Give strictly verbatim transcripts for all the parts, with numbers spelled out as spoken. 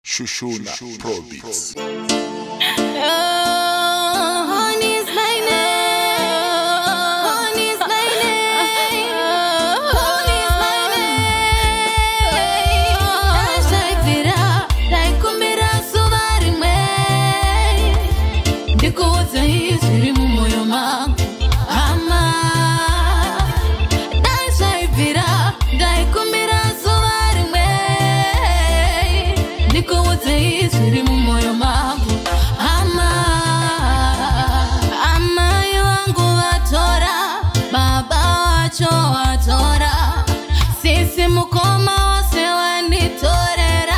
Shushuna Pro Beats. Sisi mukoma wose wanditorera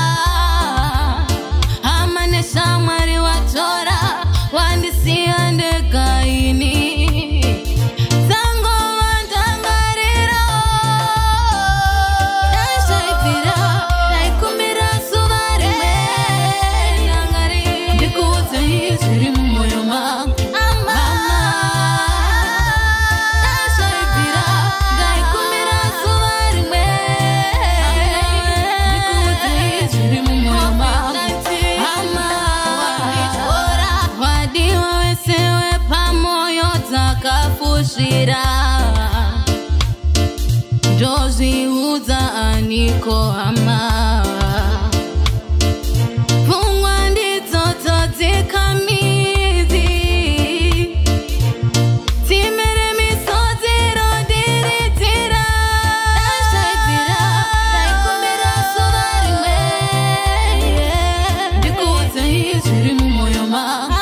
amanesha mwari watora wandisiya ndekaini zango wandangarira dashaipira daikumira suvarime ndikuudze izviri mumwoyo mangu Kafushira Jozi uza aniko hama Pungwa nditoto tikamizi Timere misozi rodiritira Dashaipira Daikumira suvarime Ndikuudze izviri mumwoyo mangu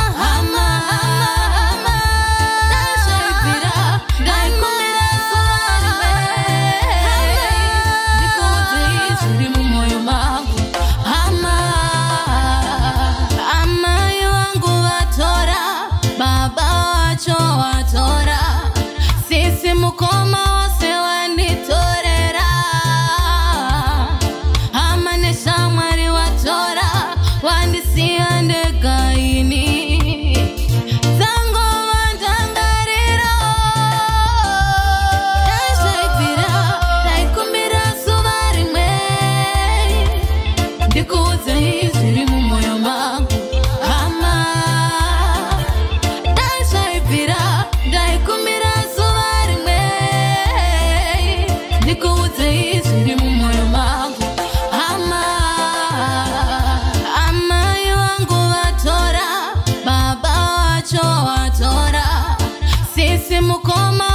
Sisi mukoma wose wanditorera amanesha mwari watora wandisiya ndekaini zango wandangarira dashaipira daikumira suvarime ndikuudze izviri mumwoyo mangu Sisi mukoma